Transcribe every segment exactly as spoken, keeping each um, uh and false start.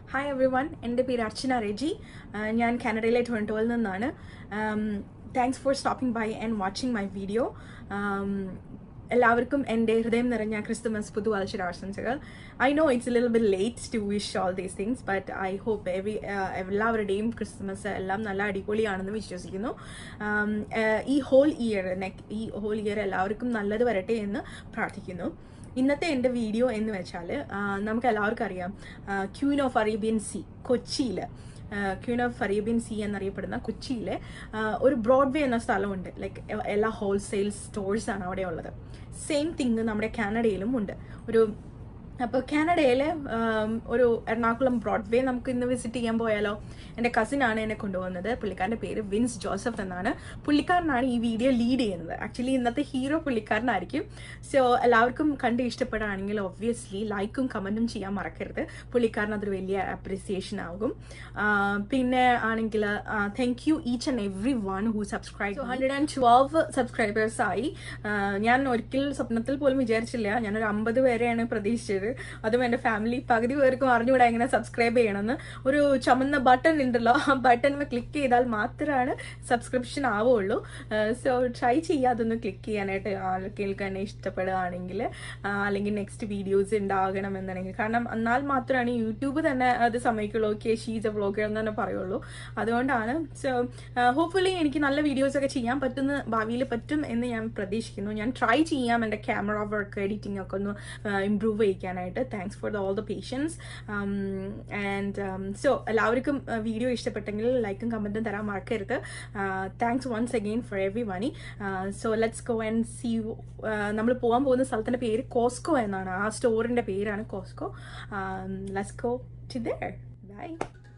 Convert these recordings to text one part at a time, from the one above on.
Hi everyone, എൻ്റെ പേര് അർച്ചന റെജി. ഞാൻ കാനഡയിലെ ടൊറന്റോയിൽ നിന്നാണ്. Thanks for stopping by and watching my video. എല്ലാവർക്കും എൻ്റെ ഹൃദയം നിറഞ്ഞ ക്രിസ്തുമസ് പുതുവത്സരാശംസകൾ. I know it's a little bit late to wish all these things, but I hope every എല്ലാവരുടെയും ക്രിസ്തുമസ് എല്ലാം നല്ല അടിപൊളിയാണെന്ന് വിശ്വസിക്കുന്നു. ഈ ഹോൾ ഇയർ ഈ ഹോൾ ഇയർ എല്ലാവർക്കും നല്ലത് വരട്ടെ എന്ന് പ്രാർത്ഥിക്കുന്നു. ഇന്നത്തെ എൻ്റെ വീഡിയോ എന്ന് വെച്ചാൽ നമുക്ക് എല്ലാവർക്കും അറിയാം, ക്വീൻ ഓഫ് അറേബ്യൻ സീ കൊച്ചിയിൽ, ക്വീൻ ഓഫ് അറേബ്യൻ സീ എന്നറിയപ്പെടുന്ന കൊച്ചിയിലെ ഒരു ബ്രോഡ്വേ എന്ന സ്ഥലമുണ്ട്. ലൈക്ക് എല്ലാ ഹോൾസെയിൽ സ്റ്റോഴ്സാണ് അവിടെ ഉള്ളത്. സെയിം തിങ് നമ്മുടെ കാനഡയിലും ഉണ്ട്. ഒരു അപ്പോൾ കാനഡയിൽ ഒരു എറണാകുളം ബ്രോഡ്വേ നമുക്ക് ഇന്ന് വിസിറ്റ് ചെയ്യാൻ പോയാലോ? എൻ്റെ കസിനാണ് എന്നെ കൊണ്ടുപോകുന്നത്. പുള്ളിക്കാരൻ്റെ പേര് വിൻസ് ജോസഫ് എന്നാണ്. പുള്ളിക്കാരനാണ് ഈ വീഡിയോ ലീഡ് ചെയ്യുന്നത്. ആക്ച്വലി ഇന്നത്തെ ഹീറോ പുള്ളിക്കാരനായിരിക്കും. സോ എല്ലാവർക്കും കണ്ട് ഇഷ്ടപ്പെടുകയാണെങ്കിൽ ഒബ്വിയസ്ലി ലൈക്കും കമൻറ്റും ചെയ്യാൻ മറക്കരുത്. പുള്ളിക്കാരൻ അതൊരു വലിയ അപ്രിസിയേഷൻ ആകും. പിന്നെ ആണെങ്കിൽ thank you each and every one who subscribe. Hundred and twelve സബ്സ്ക്രൈബേഴ്സായി. ഞാൻ ഒരിക്കൽ സ്വപ്നത്തിൽ പോലും വിചാരിച്ചില്ല. ഞാനൊരു അമ്പത് പേരെയാണ് പ്രതീക്ഷിച്ചത്. അതും എൻ്റെ ഫാമിലി പകുതി പേർക്കും അറിഞ്ഞുകൂടാ എങ്ങനെ സബ്സ്ക്രൈബ് ചെയ്യണമെന്ന്. ഒരു ചുമന്ന ബട്ടൺ ഉണ്ടല്ലോ, ആ ബട്ടൺ ക്ലിക്ക് ചെയ്താൽ മാത്രമാണ് സബ്സ്ക്രിപ്ഷൻ ആവുള്ളൂ. സോ ട്രൈ ചെയ്യുക അതൊന്ന് ക്ലിക്ക് ചെയ്യാനായിട്ട്. ആൾക്കാർക്ക് തന്നെ ഇഷ്ടപ്പെടുകയാണെങ്കിൽ, അല്ലെങ്കിൽ നെക്സ്റ്റ് വീഡിയോസ് ഉണ്ടാകണമെന്നുണ്ടെങ്കിൽ. കാരണം എന്നാൽ മാത്രമാണ് യൂട്യൂബ് തന്നെ അത് സമ്മതിക്കുള്ളൂ. ഓക്കെ ഷീസ് എ വ്ളോഗർ എന്ന് തന്നെ പറയുള്ളൂ. അതുകൊണ്ടാണ്. സോ ഹോപ്പ്ഫുള്ളി എനിക്ക് നല്ല വീഡിയോസ് ഒക്കെ ചെയ്യാൻ പറ്റുന്ന ഭാവിയിൽ പറ്റും എന്ന് ഞാൻ പ്രതീക്ഷിക്കുന്നു. ഞാൻ ട്രൈ ചെയ്യാം എൻ്റെ ക്യാമറ വർക്ക് എഡിറ്റിംഗ് ഒക്കെ ഒന്ന് ഇംപ്രൂവ് ചെയ്യിക്കാനായിട്ട്. Thanks for all the patience. And so എല്ലാവർക്കും വീഡിയോ ഇഷ്ടപ്പെട്ടെങ്കിൽ ലൈക്കും കമൻറ്റും തരാൻ മറക്കരുത്. Thanks once again for every money. So let's go and see. നമ്മൾ പോകാൻ പോകുന്ന സ്ഥലത്തിൻ്റെ പേര് കോസ്കോ എന്നാണ്. ആ സ്റ്റോറിൻ്റെ പേരാണ് Costco. Let's go to there. Bye.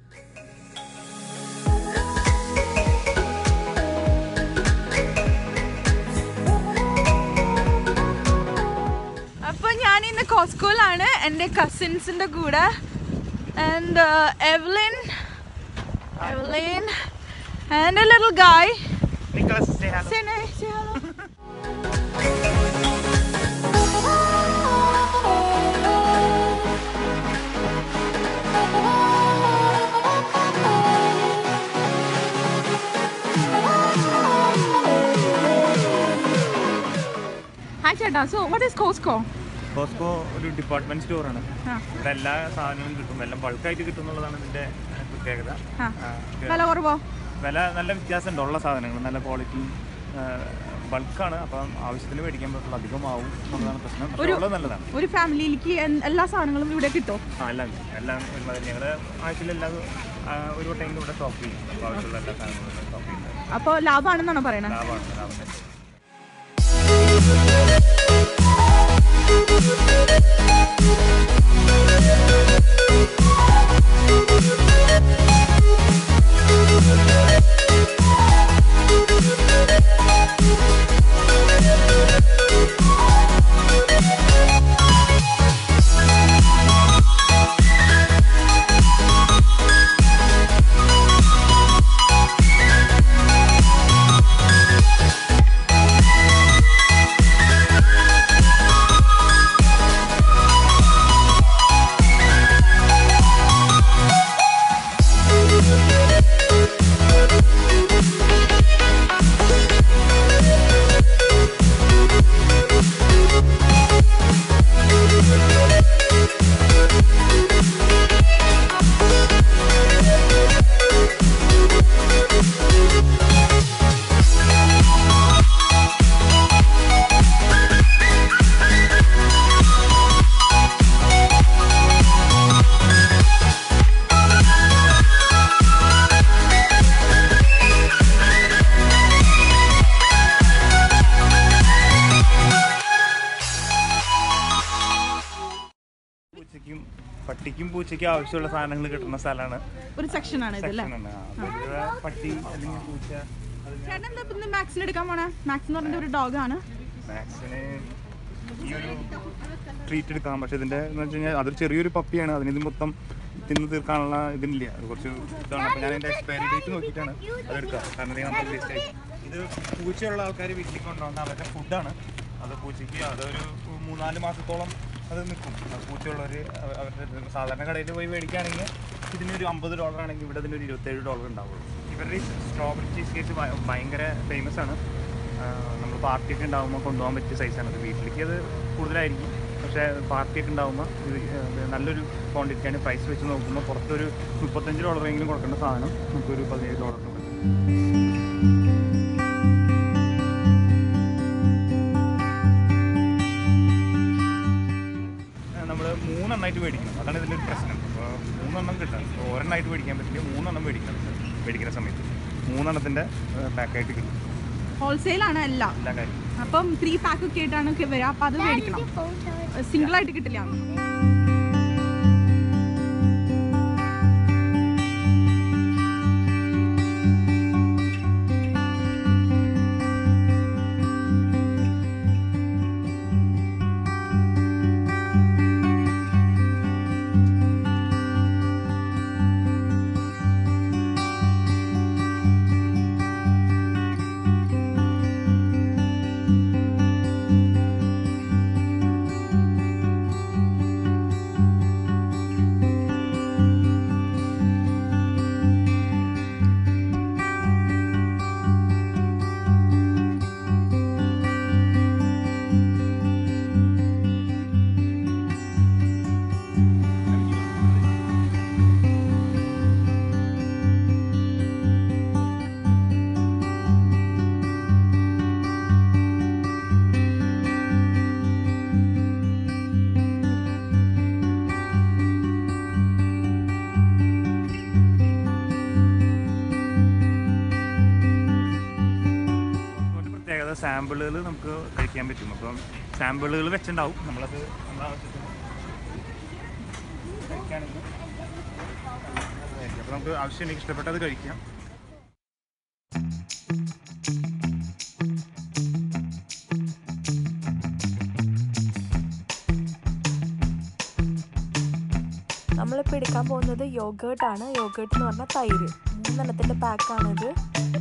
അപ്പോൾ ഞാനിന്ന് കോസ്കോയിലാണ് എൻ്റെ കസിൻസിൻ്റെ കൂടെ. And Evelyn Evelyn and a little guy Nicholas. Say hello. Say say hello. Hi Cheta, so what is Costco? Costco ഒരു ഡിപ്പാർട്ട്മെന്റ് സ്റ്റോറാണ്. ഇവിടെ എല്ലാ സാധനങ്ങളും കിട്ടും. എല്ലാം ബൾക്കായിട്ട് കിട്ടും എന്നുള്ളതാണ് ഇതിന്റെ പ്രത്യേകത. വില കുറവോ? വില നല്ല വ്യത്യാസമുണ്ട്. ഉള്ള സാധനങ്ങൾ നല്ല ക്വാളിറ്റി ബൾക്കാണ്. അപ്പം ആവശ്യത്തിന് മേടിക്കാൻ പറ്റുള്ളൂ. അധികമാവും എന്നുള്ളതാണ് പ്രശ്നം. പക്ഷേ നല്ലതാണ്. ഒരു ഫാമിലിയിലേക്ക് എല്ലാ സാധനങ്ങളും ഇവിടെ കിട്ടും. ആ എല്ലാം എല്ലാം ഞങ്ങൾ ആഴ്ചയിൽ എല്ലാ ഒരു വട്ടം ഇവിടെ സ്റ്റോക്ക് ചെയ്യും. അപ്പോൾ ആവശ്യമുള്ള എല്ലാ സാധനങ്ങളും സ്റ്റോക്ക് ചെയ്യുന്നത്. അപ്പോൾ ലാഭമാണെന്നാണോ പറയുന്നത്? ലാഭമാണ് ലാഭം. പട്ടിക്കും പൂച്ചയ്ക്കും ആവശ്യമുള്ള സാധനങ്ങൾ കിട്ടുന്ന സ്ഥലമാണ്. ഒരു സെക്ഷനാണ് ഇത്. പട്ടി അല്ലെങ്കിൽ പൂച്ച. മാക്സിന് എടുക്കാൻ പോണേ. മാക്സ് എന്ന് പറഞ്ഞ ഒരു ഡോഗാണ്. മാക്സിന് ഈ ഒരു ട്രീറ്റ് എടുക്കാം. പക്ഷെ ഇതിന്റെ എന്ന് വെച്ച് കഴിഞ്ഞാൽ അതൊരു ചെറിയൊരു പപ്പിയാണ്. അതിന് ഇത് മൊത്തം തിന്ന് തീർക്കാനുള്ള ഇതില്ല. അത് കുറച്ച് ഇതാണ്. അപ്പോൾ ഞാൻ എൻ്റെ എക്സ്പയറി ഡേറ്റ് നോക്കിയിട്ടാണ് അതെടുക്കുക. കാരണം ഇത് നമ്മൾ വേസ്റ്റ് ആയി. ഇത് പൂച്ചയുള്ള ആൾക്കാർ വീട്ടിൽ കൊണ്ടുവന്ന അവരുടെ ഫുഡാണ്. അത് പൂച്ചയ്ക്ക് അതൊരു മൂന്നാല് മാസത്തോളം അത് നിൽക്കും. പൂച്ചയുള്ളവർ അവരുടെ സാധാരണ കടയിൽ പോയി മേടിക്കുകയാണെങ്കിൽ ഇതിനൊരു അമ്പത് ഡോളർ ആണെങ്കിൽ ഇവിടെ ഇതിനൊരു ഇരുപത്തേഴ് ഡോളർ ഉണ്ടാവുള്ളൂ. ഇവരുടെ ഈ സ്ട്രോബെറി ചീസ് കേക്ക് ഭയങ്കര ഫേമസ് ആണ്. നമ്മൾ പാർട്ടിയൊക്കെ ഉണ്ടാകുമ്പോൾ കൊണ്ടുപോകാൻ പറ്റിയ സൈസാണ്. അത് വീട്ടിലേക്ക് അത് കൂടുതലായിരിക്കും, പക്ഷേ പാർട്ടിയൊക്കെ ഉണ്ടാകുമ്പോൾ ഇത് നല്ലൊരു ക്വാണ്ടിറ്റിയാണ്. പ്രൈസ് വെച്ച് നോക്കുമ്പോൾ പുറത്തൊരു മുപ്പത്തഞ്ച് ഡോളറെങ്കിലും കൊടുക്കേണ്ട സാധനം നമുക്കൊരു പതിനേഴ് ഡോളറിന് കൊടുക്കും. നമ്മൾ മൂന്നെണ്ണമായിട്ട് മേടിക്കണം, അതാണ് ഇതിൻ്റെ ഒരു പ്രശ്നം. അപ്പോൾ മൂന്നെണ്ണം കിട്ടാം, ഒരെണ്ണമായിട്ട് മേടിക്കാൻ പറ്റില്ല, മൂന്നെണ്ണം മേടിക്കണം. മേടിക്കുന്ന സമയത്ത് മൂന്നെണ്ണത്തിൻ്റെ പാക്കായിട്ട് കിട്ടും. ഹോൾസെയിലാണ് എല്ലാം എല്ലാ കാര്യം. അപ്പം ത്രീ പാക്ക് ഒക്കെ ആയിട്ടാണ് വരിക. അപ്പം അത് മേടിക്കണം, സിംഗിൾ ആയിട്ട് കിട്ടില്ല. സാമ്പിളുകൾ നമുക്ക് കഴിക്കാൻ പറ്റും. അപ്പം സാമ്പിളുകൾ വെച്ചിട്ടുണ്ടാവും, നമ്മളത് നമ്മുടെ ആവശ്യത്തിന് കഴിക്കുകയാണെങ്കിൽ അപ്പോൾ നമുക്ക് ആവശ്യമുണ്ടെങ്കിൽ ഇഷ്ടപ്പെട്ടത് കഴിക്കാം. നമ്മളിപ്പോൾ എടുക്കാൻ പോകുന്നത് യോഗേർട്ടാണ്. യോഗേർട്ട് എന്ന് പറഞ്ഞാൽ തൈര്. മൂന്നെണ്ണത്തിൻ്റെ പാക്കാണിത്.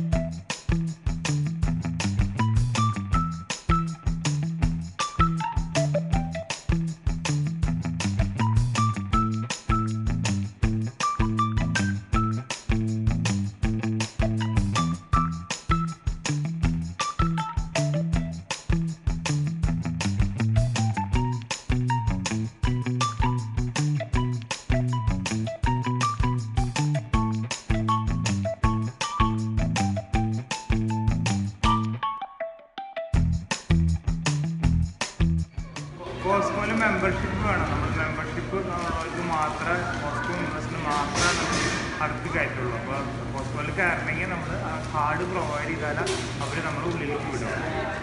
കോസ്കോയിൽ മെമ്പർഷിപ്പ് വേണം. നമ്മൾ മെമ്പർഷിപ്പ് ഇത് മാത്രമേ കോസ്കോ ഇൻവെസ്റ്റിന് മാത്രമേ നമ്മൾ അടുത്ത് കയറ്റുള്ളൂ. അപ്പോൾ കോസ്കോയിൽ കയറണമെങ്കിൽ നമ്മൾ ആ കാർഡ് പ്രൊവൈഡ് ചെയ്താൽ അവർ നമ്മൾ ഉള്ളിലേക്ക് വിടും.